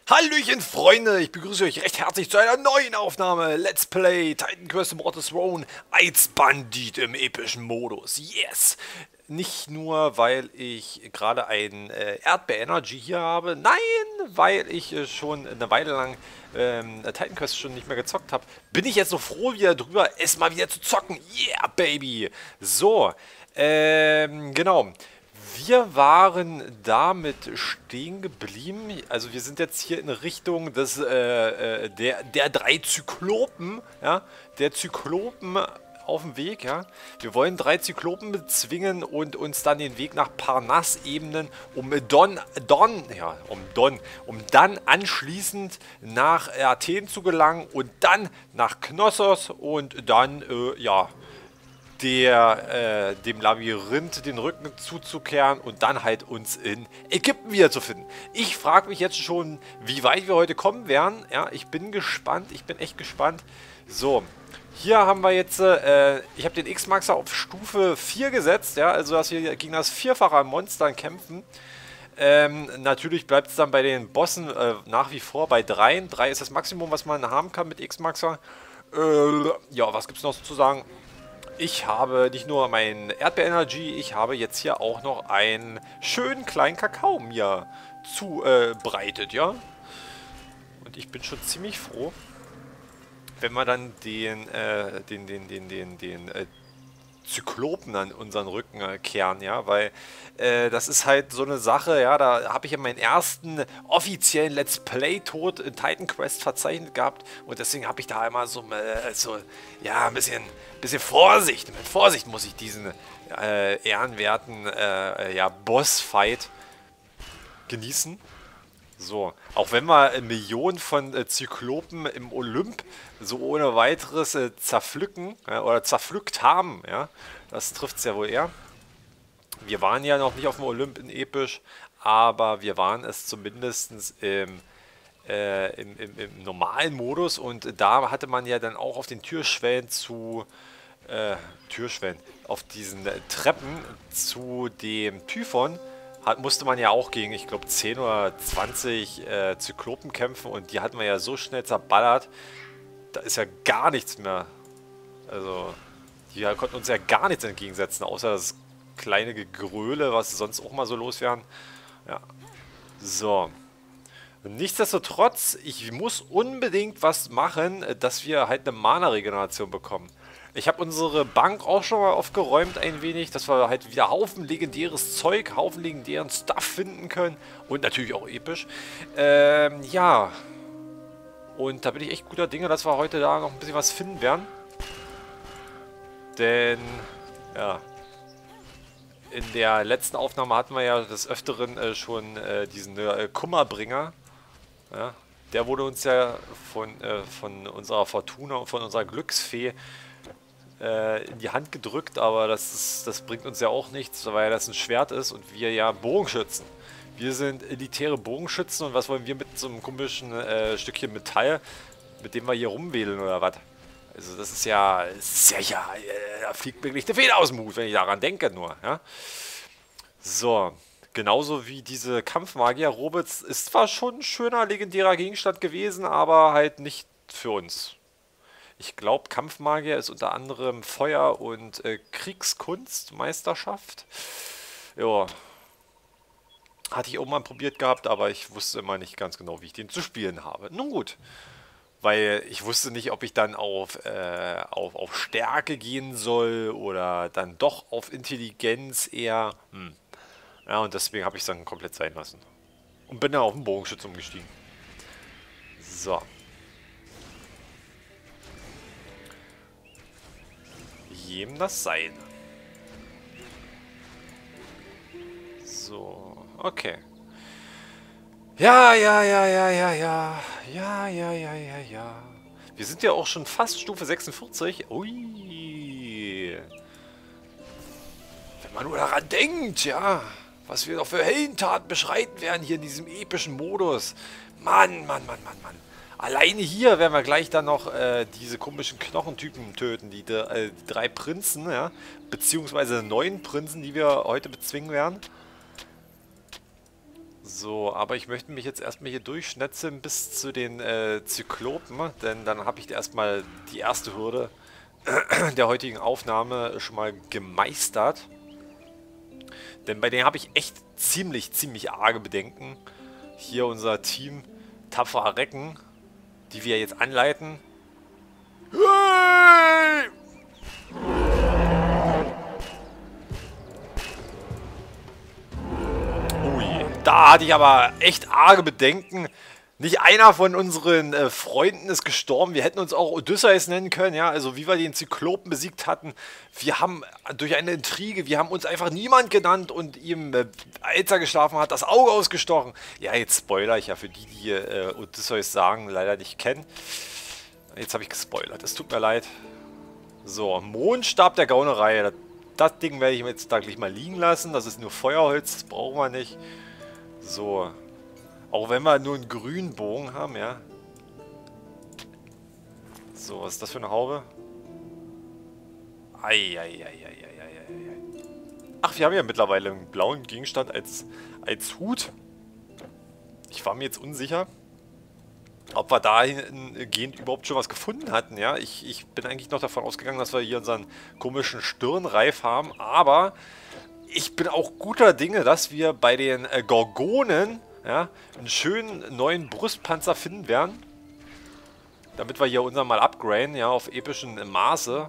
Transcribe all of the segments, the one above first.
Hallöchen Freunde, ich begrüße euch recht herzlich zu einer neuen Aufnahme Let's Play Titan Quest Immortal Throne als Bandit im epischen Modus. Yes! Nicht nur, weil ich gerade ein Erdbeer-Energy hier habe, nein, weil ich schon eine Weile lang Titan Quest schon nicht mehr gezockt habe, bin ich jetzt so froh wieder drüber, es mal wieder zu zocken. Yeah, baby! So, genau. Wir waren damit stehen geblieben. Also wir sind jetzt hier in Richtung der drei Zyklopen, ja, der Zyklopen auf dem Weg, ja. Wir wollen drei Zyklopen bezwingen und uns dann den Weg nach Parnass ebnen, um dann anschließend nach Athen zu gelangen und dann nach Knossos und dann, dem Labyrinth den Rücken zuzukehren und dann halt uns in Ägypten wiederzufinden. Ich frage mich jetzt schon, wie weit wir heute kommen werden. Ja, ich bin gespannt, ich bin echt gespannt. So, hier haben wir jetzt, ich habe den X-Maxer auf Stufe 4 gesetzt, ja, also dass wir gegen das Vierfache an Monstern kämpfen. Natürlich bleibt es dann bei den Bossen nach wie vor bei 3. 3 ist das Maximum, was man haben kann mit X-Maxer. Ja, was gibt es noch zu sagen? Ich habe nicht nur mein Erdbeer-Energy, ich habe jetzt hier auch noch einen schönen kleinen Kakao mir zubereitet, ja. Und ich bin schon ziemlich froh, wenn wir dann den Zyklopen an unseren Rücken kehren, ja, weil das ist halt so eine Sache, ja, da habe ich ja meinen ersten offiziellen Let's Play-Tod in Titan Quest verzeichnet gehabt und deswegen habe ich da immer ja, ein bisschen Vorsicht, mit Vorsicht muss ich diesen ehrenwerten ja, Boss-Fight genießen. So, auch wenn wir Millionen von Zyklopen im Olymp so ohne weiteres zerpflücken oder zerpflückt haben, ja, das trifft es ja wohl eher. Wir waren ja noch nicht auf dem Olymp in Episch, aber wir waren es zumindest im normalen Modus und da hatte man ja dann auch auf den Türschwellen auf diesen Treppen zu dem Typhon musste man ja auch gegen, ich glaube, 10 oder 20 Zyklopen kämpfen und die hatten wir ja so schnell zerballert, da ist ja gar nichts mehr. Also, die konnten uns ja gar nichts entgegensetzen, außer das kleine Gegröle, was sonst auch mal so los wären. Ja. So. Nichtsdestotrotz, ich muss unbedingt was machen, dass wir halt eine Mana-Regeneration bekommen. Ich habe unsere Bank auch schon mal aufgeräumt ein wenig, dass wir halt wieder Haufen legendäres Zeug, Haufen legendären Stuff finden können. Und natürlich auch episch. Ja. Und da bin ich echt guter Dinge, dass wir heute da noch ein bisschen was finden werden. Denn, ja. In der letzten Aufnahme hatten wir ja des Öfteren schon diesen Kummerbringer. Ja. Der wurde uns ja von unserer Fortuna und von unserer Glücksfee in die Hand gedrückt, aber das bringt uns ja auch nichts, weil das ein Schwert ist und wir ja Bogenschützen. Wir sind elitäre Bogenschützen und was wollen wir mit so einem komischen Stückchen Metall, mit dem wir hier rumwedeln oder was? Also das ist ja, da fliegt mir nicht der Feder aus dem Hut, wenn ich daran denke nur, ja. So, genauso wie diese Kampfmagier-Robe ist zwar schon ein schöner, legendärer Gegenstand gewesen, aber halt nicht für uns. Ich glaube, Kampfmagier ist unter anderem Feuer- und Kriegskunstmeisterschaft. Ja. Hatte ich auch mal probiert gehabt, aber ich wusste immer nicht ganz genau, wie ich den zu spielen habe. Nun gut. Weil ich wusste nicht, ob ich dann auf Stärke gehen soll oder dann doch auf Intelligenz eher. Ja, und deswegen habe ich es dann komplett sein lassen. Und bin dann auf den Bogenschütze umgestiegen. So. Jedem das Seine. So, okay. Ja. Wir sind ja auch schon fast Stufe 46. Ui. Wenn man nur daran denkt, ja. Was wir noch für Heldentaten beschreiten werden hier in diesem epischen Modus. Mann. Alleine hier werden wir gleich dann noch diese komischen Knochentypen töten, die 3 Prinzen, ja, beziehungsweise 9 Prinzen, die wir heute bezwingen werden. So, aber ich möchte mich jetzt erstmal hier durchschnetzeln bis zu den Zyklopen, denn dann habe ich erstmal die erste Hürde der heutigen Aufnahme schon mal gemeistert. Denn bei denen habe ich echt ziemlich arge Bedenken. Hier unser Team Tapferer Recken, die wir jetzt anleiten. Hey! Ui, da hatte ich aber echt arge Bedenken. Nicht einer von unseren Freunden ist gestorben. Wir hätten uns auch Odysseus nennen können, ja. Also wie wir den Zyklopen besiegt hatten. Wir haben durch eine Intrige, wir haben uns einfach niemand genannt und ihm, als er geschlafen hat, das Auge ausgestochen. Ja, jetzt spoiler ich ja für die, die Odysseus sagen, leider nicht kennen. Jetzt habe ich gespoilert, es tut mir leid. So, Mondstab der Gaunerei. Das Ding werde ich mir jetzt da gleich mal liegen lassen. Das ist nur Feuerholz, das brauchen wir nicht. So. Auch wenn wir nur einen grünen Bogen haben, ja. So, was ist das für eine Haube? Eieieiei. Ach, wir haben ja mittlerweile einen blauen Gegenstand als Hut. Ich war mir jetzt unsicher, ob wir dahingehend überhaupt schon was gefunden hatten, ja. Ich bin eigentlich noch davon ausgegangen, dass wir hier unseren komischen Stirnreif haben, aber ich bin auch guter Dinge, dass wir bei den Gorgonen, ja, einen schönen neuen Brustpanzer finden werden. Damit wir hier unseren mal upgraden, ja, auf epischen Maße.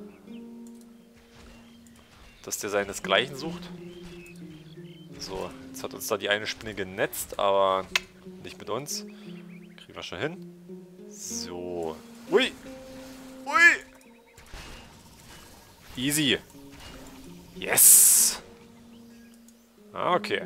Dass der seinesgleichen sucht. So, jetzt hat uns da die eine Spinne genetzt, aber nicht mit uns. Kriegen wir schon hin. So. Ui! Ui! Easy. Yes! Okay.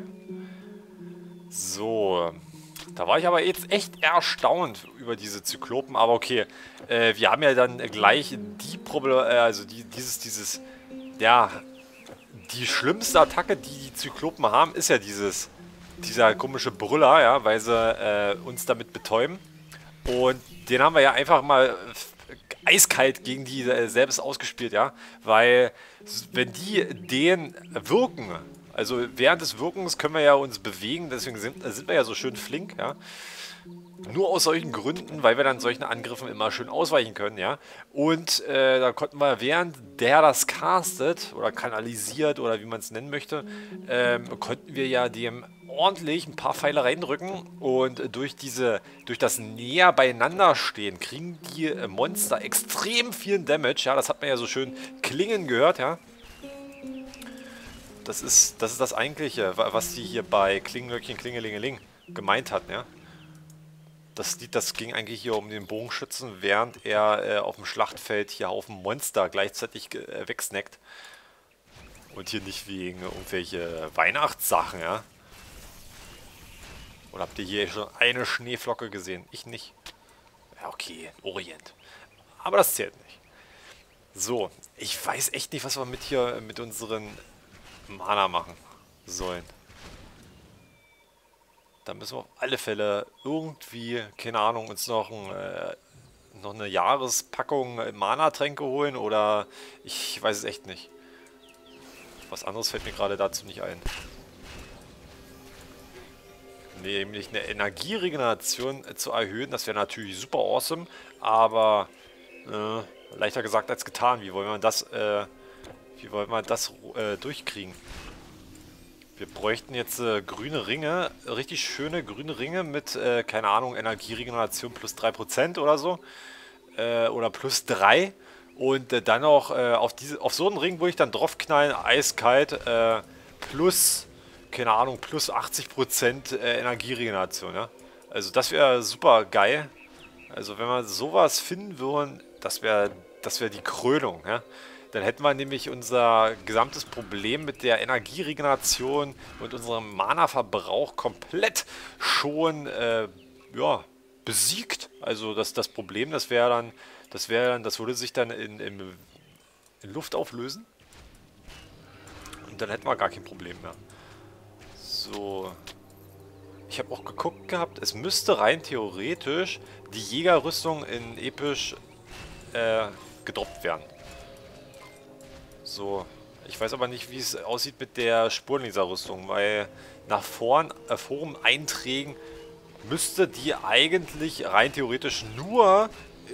So. Da war ich aber jetzt echt erstaunt über diese Zyklopen, aber okay. Wir haben ja dann gleich die Probleme, also ja, die schlimmste Attacke, die die Zyklopen haben, ist ja dieser komische Brüller, ja, weil sie uns damit betäuben. Und den haben wir ja einfach mal eiskalt gegen die selbst ausgespielt, ja, weil wenn die den wirken, also während des Wirkens können wir ja uns bewegen, deswegen sind wir ja so schön flink, ja. Nur aus solchen Gründen, weil wir dann solchen Angriffen immer schön ausweichen können, ja. Und da konnten wir, während der das castet oder kanalisiert oder wie man es nennen möchte, konnten wir ja dem ordentlich ein paar Pfeile reindrücken und durch das näher beieinander stehen, kriegen die Monster extrem viel Damage, ja. Das hat man ja so schön klingen gehört, ja. Das ist das Eigentliche, was die hier bei Klingenlöckchen Klingelingeling gemeint hatten, ja. Das Lied, das ging eigentlich hier um den Bogenschützen, während er auf dem Schlachtfeld hier auf dem Monster gleichzeitig wegsnackt. Und hier nicht wegen irgendwelche Weihnachtssachen, ja. Oder habt ihr hier schon eine Schneeflocke gesehen? Ich nicht. Ja, okay, Orient. Aber das zählt nicht. So, ich weiß echt nicht, was wir mit unseren Mana machen sollen. Da müssen wir auf alle Fälle irgendwie, keine Ahnung, uns noch eine Jahrespackung Mana-Tränke holen oder ich weiß es echt nicht. Was anderes fällt mir gerade dazu nicht ein. Nämlich eine Energieregeneration zu erhöhen, das wäre natürlich super awesome, aber leichter gesagt als getan. Wie wollen wir das durchkriegen? Wir bräuchten jetzt grüne Ringe, richtig schöne grüne Ringe mit, keine Ahnung, Energieregeneration plus 3% oder so. Oder plus 3. Und dann noch auf so einen Ring würde ich dann draufknallen, eiskalt, plus, keine Ahnung, plus 80% Energieregeneration, ja. Also das wäre super geil. Also wenn wir sowas finden würden, das wäre die Krönung, ja. Dann hätten wir nämlich unser gesamtes Problem mit der Energieregeneration und unserem Mana-Verbrauch komplett schon ja, besiegt. Also das Problem, das würde sich dann in Luft auflösen. Und dann hätten wir gar kein Problem mehr. So. Ich habe auch geguckt gehabt, es müsste rein theoretisch die Jägerrüstung in episch gedroppt werden. So, Ich weiß aber nicht, wie es aussieht mit der Spurenleserrüstung, weil nach Forum-Einträgen müsste die eigentlich rein theoretisch nur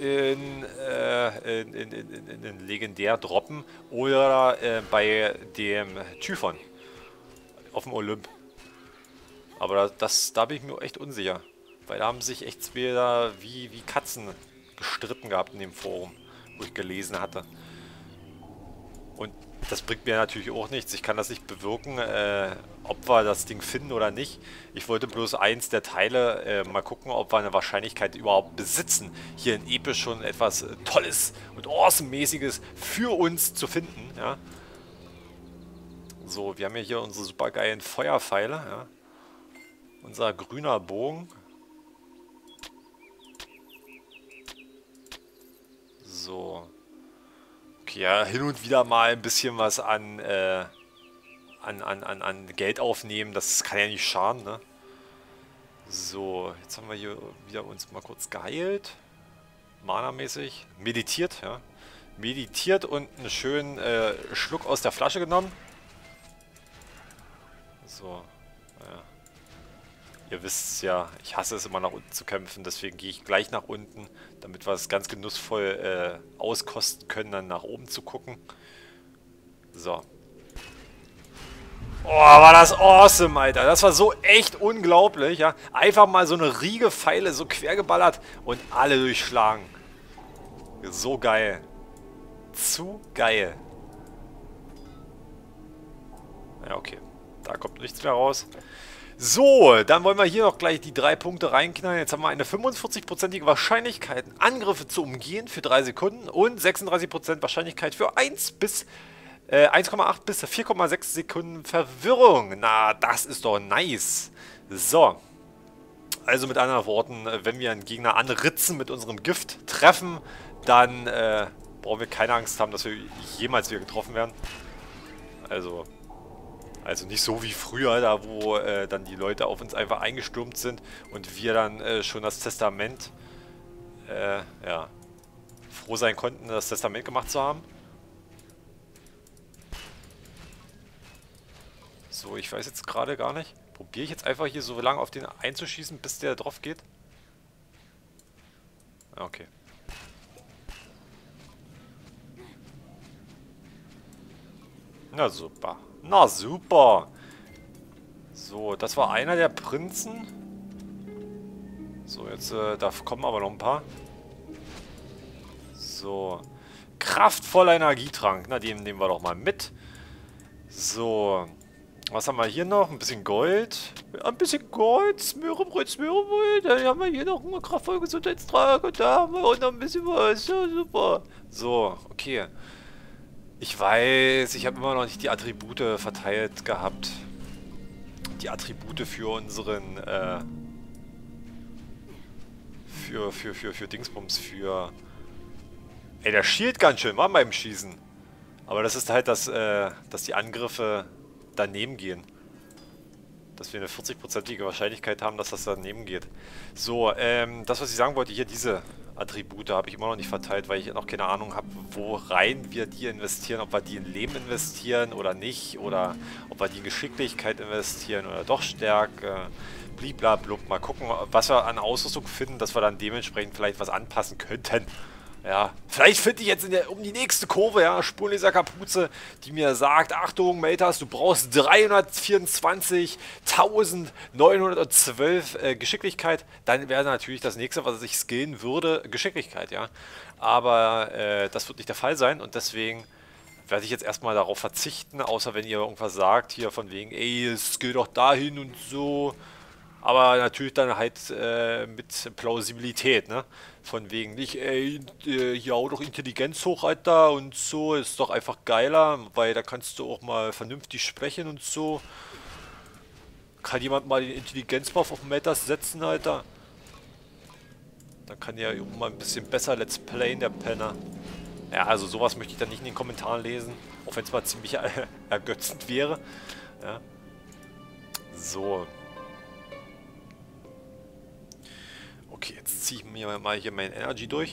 in Legendär droppen oder bei dem Typhon auf dem Olymp. Aber da bin ich mir echt unsicher. Weil da haben sich echt wieder wie Katzen gestritten gehabt in dem Forum, wo ich gelesen hatte. Und das bringt mir natürlich auch nichts. Ich kann das nicht bewirken, ob wir das Ding finden oder nicht. Ich wollte bloß eins der Teile mal gucken, ob wir eine Wahrscheinlichkeit überhaupt besitzen, hier in Episch schon etwas Tolles und Awesome-mäßiges für uns zu finden. Ja. So, wir haben ja hier unsere super geilen Feuerpfeile. Ja. Unser grüner Bogen. So. Okay, ja, hin und wieder mal ein bisschen was an Geld aufnehmen, das kann ja nicht schaden, ne? So, jetzt haben wir hier wieder uns mal kurz geheilt. Mana-mäßig. Meditiert, ja. Meditiert und einen schönen Schluck aus der Flasche genommen. So, ja. Ihr wisst es ja, ich hasse es immer nach unten zu kämpfen, deswegen gehe ich gleich nach unten, damit wir es ganz genussvoll auskosten können, dann nach oben zu gucken. So. Oh, war das awesome, Alter. Das war so echt unglaublich, ja. Einfach mal so eine Riege Pfeile so quer geballert und alle durchschlagen. So geil. Zu geil. Ja, okay. Da kommt nichts mehr raus. So, dann wollen wir hier noch gleich die 3 Punkte reinknallen. Jetzt haben wir eine 45%ige Wahrscheinlichkeit, Angriffe zu umgehen für 3 Sekunden und 36% Wahrscheinlichkeit für 1,8 bis 4,6 Sekunden Verwirrung. Na, das ist doch nice. So. Also mit anderen Worten, wenn wir einen Gegner anritzen mit unserem Gift treffen, dann brauchen wir keine Angst haben, dass wir jemals wieder getroffen werden. Also nicht so wie früher, da wo dann die Leute auf uns einfach eingestürmt sind und wir dann schon das Testament, ja, froh sein konnten, das Testament gemacht zu haben. So, ich weiß jetzt gerade gar nicht. Probiere ich jetzt einfach hier so lange auf den einzuschießen, bis der drauf geht? Okay. Na super. Na super. So, das war einer der Prinzen. So, jetzt, da kommen aber noch ein paar. So. Kraftvoller Energietrank. Na, den nehmen wir doch mal mit. So. Was haben wir hier noch? Ein bisschen Gold. Ja, ein bisschen Gold. Smörebröt, Smörebröt. Dann haben wir hier noch einen kraftvollen Gesundheitstrank. Und da haben wir auch noch ein bisschen was. Ja, super. So, okay. Ich weiß, ich habe immer noch nicht die Attribute verteilt gehabt. Die Attribute für unseren, für Dingsbums, für... Ey, der schielt ganz schön, war beim Schießen. Aber das ist halt, dass die Angriffe daneben gehen. Dass wir eine 40%ige Wahrscheinlichkeit haben, dass das daneben geht. So, das, was ich sagen wollte, hier diese Attribute habe ich immer noch nicht verteilt, weil ich noch keine Ahnung habe, wo rein wir die investieren, ob wir die in Leben investieren oder nicht, oder ob wir die in Geschicklichkeit investieren oder doch Stärke, bliblablub. Mal gucken, was wir an Ausrüstung finden, dass wir dann dementsprechend vielleicht was anpassen könnten. Ja, vielleicht finde ich jetzt um die nächste Kurve, ja, Spurenleser-Kapuze, die mir sagt, Achtung, Meltas, du brauchst 324.912 Geschicklichkeit. Dann wäre natürlich das nächste, was ich skillen würde, Geschicklichkeit, ja. Aber das wird nicht der Fall sein und deswegen werde ich jetzt erstmal darauf verzichten, außer wenn ihr irgendwas sagt, hier von wegen, ey, skill doch dahin und so. Aber natürlich dann halt mit Plausibilität, ne? Von wegen nicht, ey, hier hau doch Intelligenz hoch, Alter, und so, ist doch einfach geiler, weil da kannst du auch mal vernünftig sprechen und so. Kann jemand mal den Intelligenzbuff auf Metas setzen, Alter? Dann kann ja auch mal ein bisschen besser Let's Playen, der Penner. Ja, also sowas möchte ich dann nicht in den Kommentaren lesen, auch wenn es mal ziemlich ergötzend wäre. Ja. So. Okay, jetzt ziehe ich mir mal hier mein Energy durch.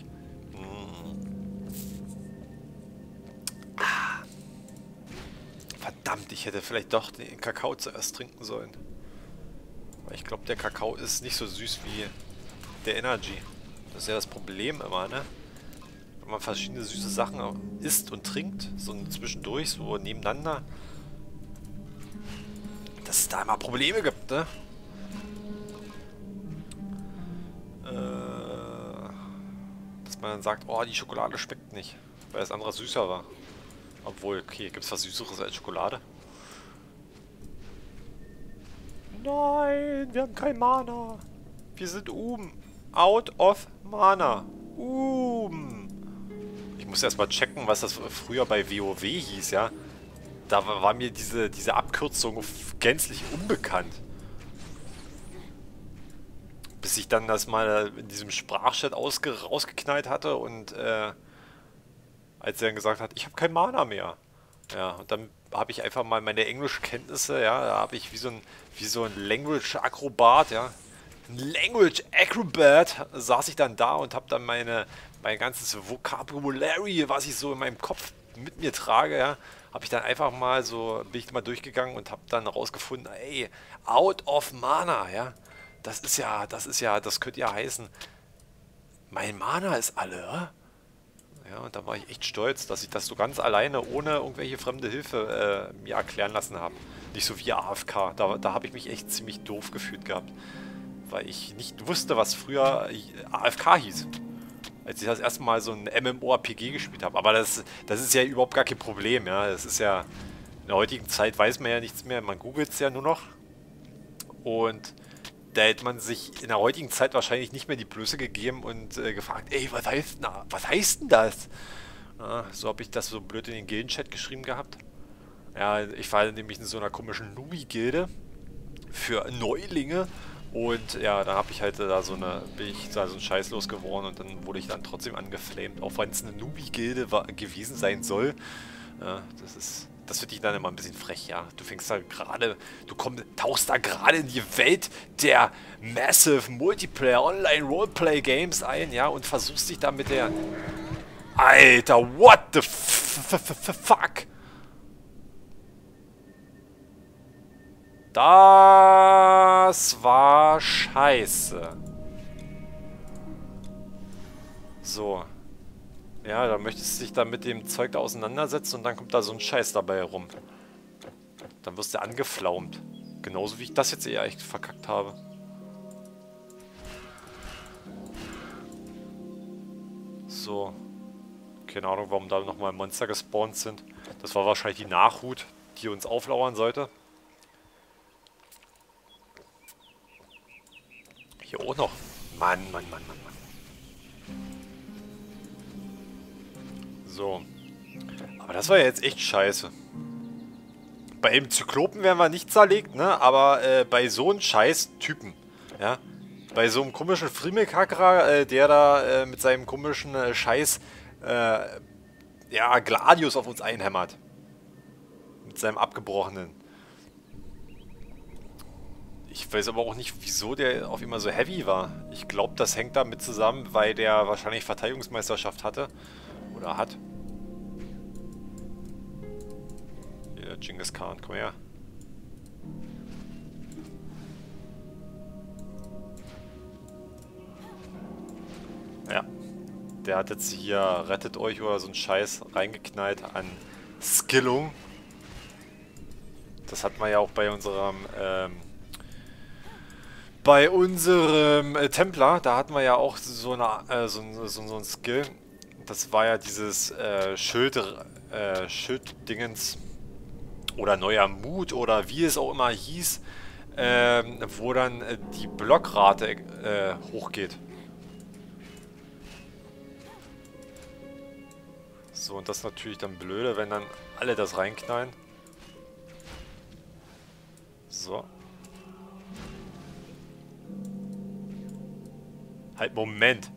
Verdammt, ich hätte vielleicht doch den Kakao zuerst trinken sollen. Weil ich glaube, der Kakao ist nicht so süß wie der Energy. Das ist ja das Problem immer, ne? Wenn man verschiedene süße Sachen isst und trinkt, so zwischendurch, so nebeneinander, dass es da immer Probleme gibt, ne? Dass man dann sagt, oh, die Schokolade schmeckt nicht, weil das andere süßer war. Obwohl, okay, gibt es was Süßeres als Schokolade? Nein, wir haben kein Mana. Wir sind out of Mana. Ich muss erstmal checken, was das früher bei WoW hieß, ja. Da war mir diese Abkürzung gänzlich unbekannt. Bis ich dann das mal in diesem Sprachchat rausgeknallt hatte und als er dann gesagt hat, ich habe kein Mana mehr. Ja, und dann habe ich einfach mal meine Englischkenntnisse, ja, da habe ich wie so ein Language-Akrobat, ja. Ein Language-Acrobat saß ich dann da und habe dann mein ganzes Vocabulary, was ich so in meinem Kopf mit mir trage, ja, habe ich dann einfach mal so, bin ich mal durchgegangen und habe dann rausgefunden, ey, out of Mana, ja. Das könnte ja heißen, mein Mana ist alle, ja? Ja, und da war ich echt stolz, dass ich das so ganz alleine, ohne irgendwelche fremde Hilfe, mir erklären lassen habe. Nicht so wie AFK. Da habe ich mich echt ziemlich doof gefühlt gehabt. Weil ich nicht wusste, was früher AFK hieß. Als ich das erste Mal so ein MMORPG gespielt habe. Aber das ist ja überhaupt gar kein Problem, ja. Das ist ja, in der heutigen Zeit weiß man ja nichts mehr. Man googelt es ja nur noch. Und da hätte man sich in der heutigen Zeit wahrscheinlich nicht mehr die Blöße gegeben und gefragt, ey, was heißt denn das? Ja, so habe ich das so blöd in den Gildenchat geschrieben gehabt. Ja, ich war nämlich in so einer komischen Nubi-Gilde für Neulinge und ja, da habe ich halt bin ich da so ein Scheiß losgeworden und dann wurde ich dann trotzdem angeflamed, auch wenn es eine Nubi-Gilde gewesen sein soll. Ja, das finde ich dann immer ein bisschen frech, ja. Du fängst da gerade, tauchst da gerade in die Welt der Massive Multiplayer Online Roleplay Games ein, ja, und versuchst dich da mit der... Alter, what the fuck? Das war scheiße. So. Ja, da möchtest du dich dann mit dem Zeug da auseinandersetzen und dann kommt da so ein Scheiß dabei herum. Dann wirst du angeflaumt. Genauso wie ich das jetzt eher echt verkackt habe. So. Keine Ahnung, warum da nochmal Monster gespawnt sind. Das war wahrscheinlich die Nachhut, die uns auflauern sollte. Hier auch noch. Mann. So. Aber das war ja jetzt echt scheiße. Bei dem Zyklopen werden wir nicht zerlegt, ne? Aber bei so einem Scheiß-Typen, ja? Bei so einem komischen Friemelkackerer, der da mit seinem komischen Scheiß, ja, Gladius auf uns einhämmert. Mit seinem abgebrochenen. Ich weiß aber auch nicht, wieso der auf immer so heavy war. Ich glaube, das hängt damit zusammen, weil der wahrscheinlich Verteidigungsmeisterschaft hatte. Oder hat. Hier, Genghis Khan, komm her. Ja. Der hat jetzt hier rettet euch oder so einen Scheiß reingeknallt an Skillung. Das hat man ja auch bei unserem Templer. Da hatten wir ja auch so ein Skill. Das war ja dieses Schilddingens oder neuer Mut oder wie es auch immer hieß, wo dann die Blockrate hochgeht. So, und das ist natürlich dann blöde, wenn dann alle das reinknallen. So. Halt, Moment.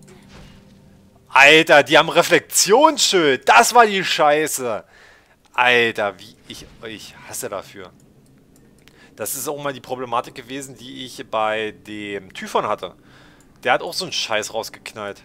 Alter, die haben Reflektionsschild. Das war die Scheiße. Alter, wie ich hasse dafür. Das ist auch mal die Problematik gewesen, die ich bei dem Typhon hatte. Der hat auch so einen Scheiß rausgeknallt.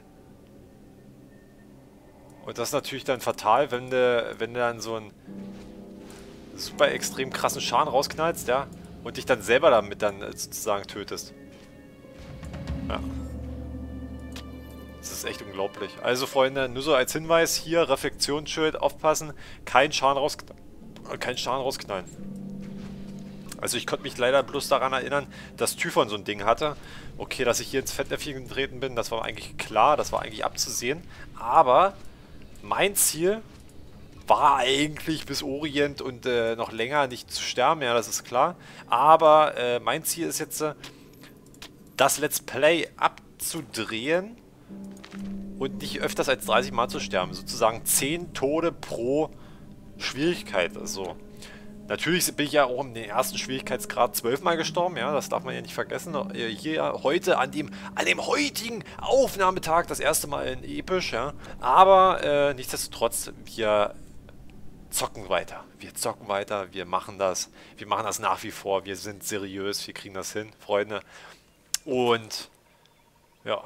Und das ist natürlich dann fatal, wenn du dann so super extrem krassen Schaden rausknallst, ja, und dich dann selber damit dann sozusagen tötest. Ja. Das ist echt unglaublich. Also Freunde, nur so als Hinweis, hier Reflektionsschild, aufpassen, keinen Schaden rausknallen. Also ich konnte mich leider bloß daran erinnern, dass Typhon so ein Ding hatte. Okay, dass ich hier ins Fettnäpfchen getreten bin, das war eigentlich klar, das war eigentlich abzusehen. Aber mein Ziel war eigentlich bis Orient und noch länger nicht zu sterben, ja, das ist klar. Aber mein Ziel ist jetzt, das Let's Play abzudrehen und nicht öfters als 30 Mal zu sterben. Sozusagen 10 Tode pro Schwierigkeit, also... Natürlich bin ich ja auch in den ersten Schwierigkeitsgrad 12 Mal gestorben, ja, das darf man ja nicht vergessen. Hier heute an dem heutigen Aufnahmetag das erste Mal in episch, ja. Aber nichtsdestotrotz, wir zocken weiter. Wir machen das. Wir machen das nach wie vor. Wir sind seriös, wir kriegen das hin, Freunde. Und ja.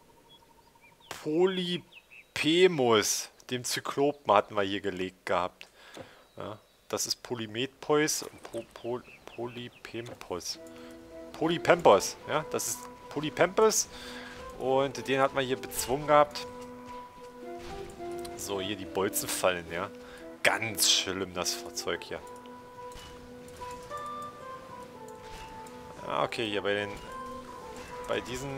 Polypemus, dem Zyklopen hatten wir hier gelegt gehabt. Ja. Das ist Polymetpois und Polypempos. Polypempos, ja, das ist Polypempos und den hat man hier bezwungen gehabt. So, hier die Bolzen fallen, ja. Ganz schlimm, das Fahrzeug hier. Ja, okay, hier bei diesen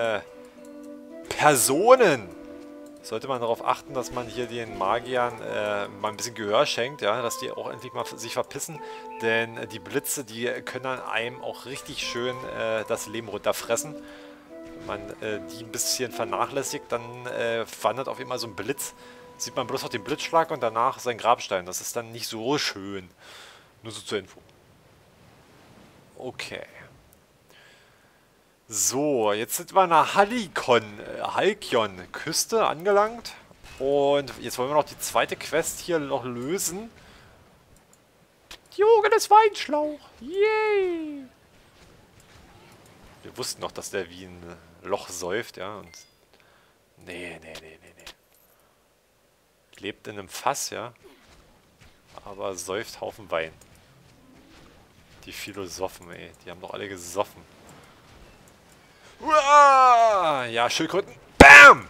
Personen sollte man darauf achten, dass man hier den Magiern mal ein bisschen Gehör schenkt, ja, dass die auch endlich mal sich verpissen, denn die Blitze, die können an einem auch richtig schön das Leben runterfressen. Wenn man die ein bisschen vernachlässigt, dann wandert auf immer so ein Blitz, sieht man bloß noch den Blitzschlag und danach sein Grabstein. Das ist dann nicht so schön. Nur so zur Info. Okay. So, jetzt sind wir an der Halcyon-Küste angelangt. Und jetzt wollen wir noch die zweite Quest hier noch lösen. Die Auge des Weinschlauch. Yay! Wir wussten noch, dass der wie ein Loch säuft, ja. Und nee. Lebt in einem Fass, ja. Aber säuft Haufen Wein. Die Philosophen, ey. Die haben doch alle gesoffen. Uah! Ja, Schildkröten. BAM!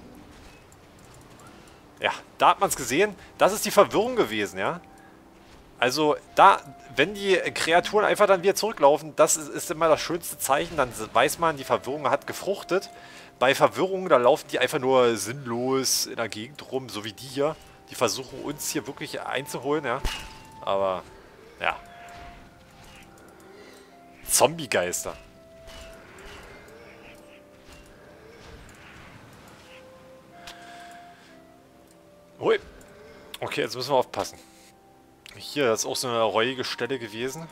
Ja, da hat man es gesehen. Das ist die Verwirrung gewesen, ja. Also, wenn die Kreaturen einfach dann wieder zurücklaufen, das ist immer das schönste Zeichen. Dann weiß man, die Verwirrung hat gefruchtet. Bei Verwirrung, da laufen die einfach nur sinnlos in der Gegend rum, so wie die hier. Die versuchen uns hier wirklich einzuholen, ja. Aber, ja. Zombie-Geister. Hui. Okay, jetzt müssen wir aufpassen. Hier, das ist auch so eine räudige Stelle gewesen.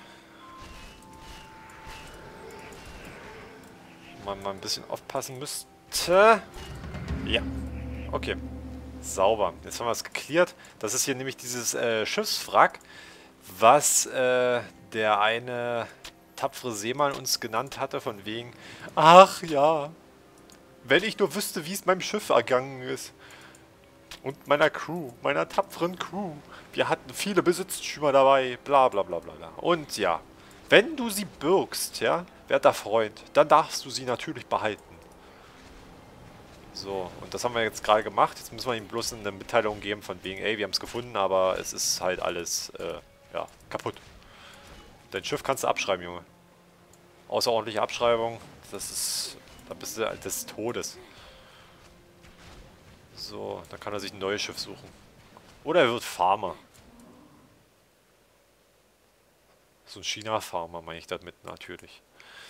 Man mal ein bisschen aufpassen müsste. Ja. Okay. Sauber. Jetzt haben wir es geklärt. Das ist hier nämlich dieses Schiffswrack, was der eine tapfere Seemann uns genannt hatte, von wegen, ach ja, wenn ich nur wüsste, wie es meinem Schiff ergangen ist. Und meiner Crew, meiner tapferen Crew. Wir hatten viele Besitztümer dabei, bla bla bla bla bla. Und ja, wenn du sie bürgst, ja, werter Freund, dann darfst du sie natürlich behalten. So, und das haben wir jetzt gerade gemacht. Jetzt müssen wir ihm bloß eine Mitteilung geben von wegen, ey, wir haben es gefunden, aber es ist halt alles, ja, kaputt. Dein Schiff kannst du abschreiben, Junge. Außerordentliche Abschreibung, das ist, da bist du des Todes. So, dann kann er sich ein neues Schiff suchen. Oder er wird Farmer. So ein China-Farmer meine ich damit natürlich.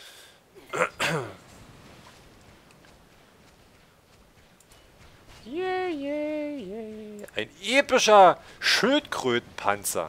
Yeah. Ein epischer Schildkrötenpanzer.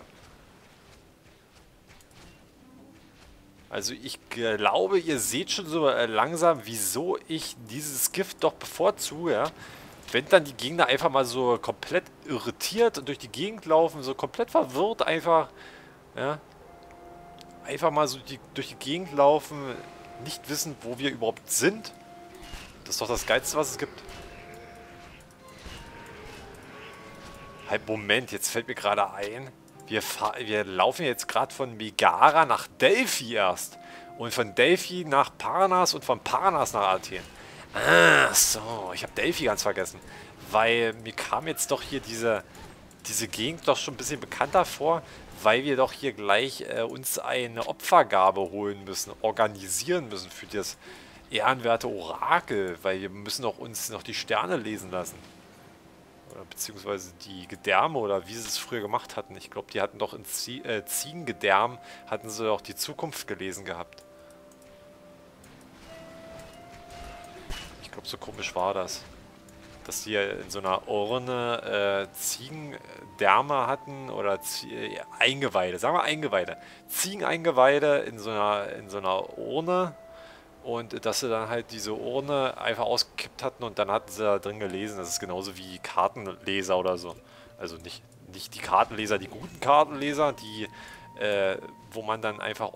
Also ich glaube, ihr seht schon so langsam, wieso ich dieses Gift doch bevorzuge, ja. Wenn dann die Gegner einfach mal so komplett irritiert und durch die Gegend laufen, so komplett verwirrt einfach, ja, einfach mal so durch die Gegend laufen, nicht wissen, wo wir überhaupt sind. Das ist doch das Geilste, was es gibt. Halt, Moment, jetzt fällt mir gerade ein, Wir laufen jetzt gerade von Megara nach Delphi erst. Und von Delphi nach Parnas und von Parnas nach Athen. Ah, so. Ich habe Delphi ganz vergessen. Weil mir kam jetzt doch hier diese Gegend doch schon ein bisschen bekannter vor, weil wir doch hier gleich uns eine Opfergabe holen müssen, organisieren müssen für das ehrenwerte Orakel, weil wir müssen auch uns noch die Sterne lesen lassen. Oder beziehungsweise die Gedärme oder wie sie es früher gemacht hatten. Ich glaube, die hatten doch in Ziegengedärm, hatten sie doch die Zukunft gelesen gehabt. Ich glaube, so komisch war das. Dass die in so einer Urne Ziegendärme hatten oder Eingeweide, sagen wir Eingeweide. Ziegeneingeweide in so einer Urne und dass sie dann halt diese Urne einfach ausgekippt hatten und dann hatten sie da drin gelesen. Das ist genauso wie Kartenleser oder so. Also nicht die Kartenleser, die guten Kartenleser, die wo man dann einfach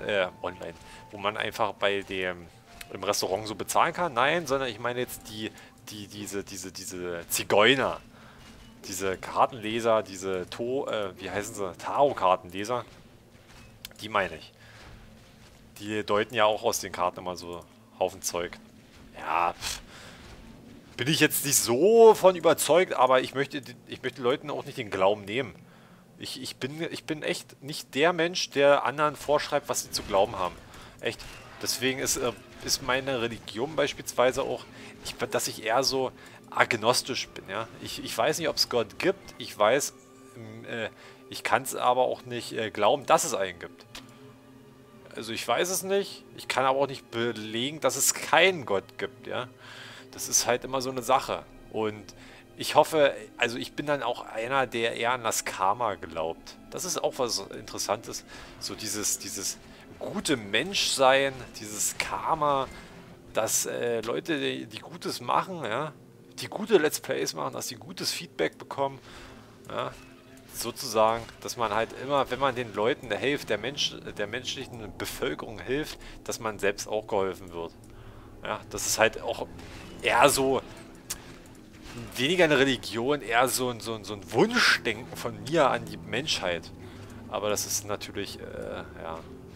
wo man einfach im Restaurant so bezahlen kann. Nein, sondern ich meine jetzt diese Zigeuner, diese Kartenleser, wie heißen sie, Tarot-Kartenleser, die meine ich. Die deuten ja auch aus den Karten immer so Haufen Zeug. Ja, bin ich jetzt nicht so von überzeugt, aber ich möchte Leuten auch nicht den Glauben nehmen. Ich bin echt nicht der Mensch, der anderen vorschreibt, was sie zu glauben haben. Echt. Deswegen ist meine Religion beispielsweise auch, dass ich eher so agnostisch bin. Ja? Ich weiß nicht, ob es Gott gibt. Ich weiß, ich kann es aber auch nicht glauben, dass es einen gibt. Also ich weiß es nicht. Ich kann aber auch nicht belegen, dass es keinen Gott gibt. Ja? Das ist halt immer so eine Sache. Und ich hoffe, also ich bin dann auch einer, der eher an das Karma glaubt. Das ist auch was Interessantes. So dieses gute Menschsein, dieses Karma, dass Leute, die Gutes machen, ja, die gute Let's Plays machen, dass sie gutes Feedback bekommen, ja, sozusagen, dass man halt immer, wenn man den Leuten hilft, der menschlichen Bevölkerung hilft, dass man selbst auch geholfen wird. Ja, das ist halt auch eher so, weniger eine Religion, eher so ein Wunschdenken von mir an die Menschheit. Aber das ist natürlich, ja,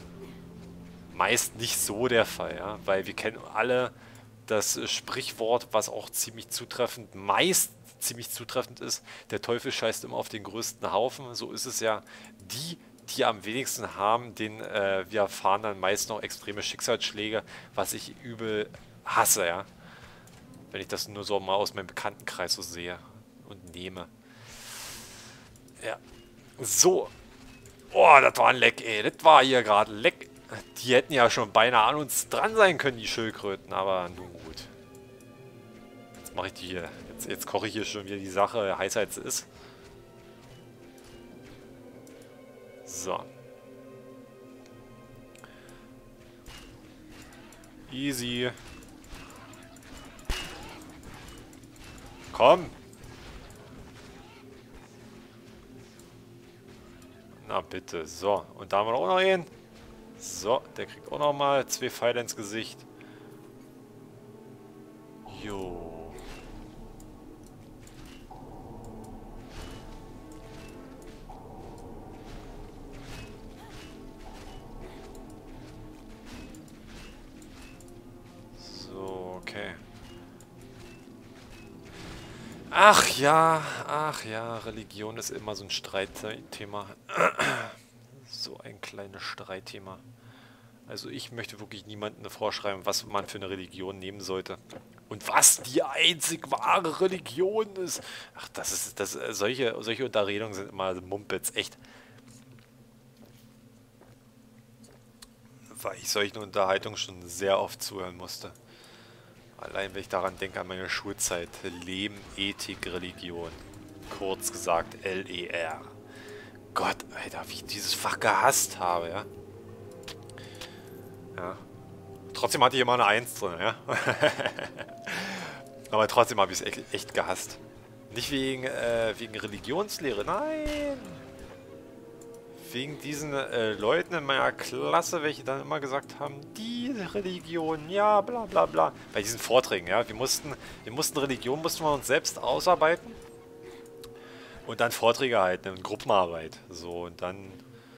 meist nicht so der Fall, ja, weil wir kennen alle das Sprichwort, was auch meist ziemlich zutreffend ist, der Teufel scheißt immer auf den größten Haufen, so ist es ja, die am wenigsten haben, wir erfahren dann meist noch extreme Schicksalsschläge, was ich übel hasse, ja, wenn ich das nur so mal aus meinem Bekanntenkreis so sehe und nehme. Ja, so, oh, das war ein Leck, ey, das war hier gerade ein Leck. Die hätten ja schon beinahe an uns dran sein können, die Schildkröten, aber nun gut. Jetzt mache ich die hier. Jetzt koche ich hier schon wieder die Sache heißer als es ist. So. Easy. Komm. Na bitte. So. Und da haben wir auch noch einen. So, der kriegt auch nochmal 2 Pfeile ins Gesicht. Jo. So, okay. Ach ja, Religion ist immer so ein Streitthema. So ein kleines Streitthema. Also ich möchte wirklich niemandem vorschreiben, was man für eine Religion nehmen sollte. Und was die einzig wahre Religion ist. Ach, solche Unterredungen sind immer Mumpitz, echt. Weil ich solchen Unterhaltungen schon sehr oft zuhören musste. Allein wenn ich daran denke, an meine Schulzeit. Leben, Ethik, Religion. Kurz gesagt LER. Gott, Alter, wie ich dieses Fach gehasst habe, ja. Ja. Trotzdem hatte ich immer eine 1 drin, ja. Aber trotzdem habe ich es echt gehasst. Nicht wegen Religionslehre, nein. Wegen diesen Leuten in meiner Klasse, welche dann immer gesagt haben, die Religion, ja, bla bla bla. Bei diesen Vorträgen, ja. Wir mussten Religion, mussten wir uns selbst ausarbeiten. Und dann Vorträge halten, und Gruppenarbeit. So, und dann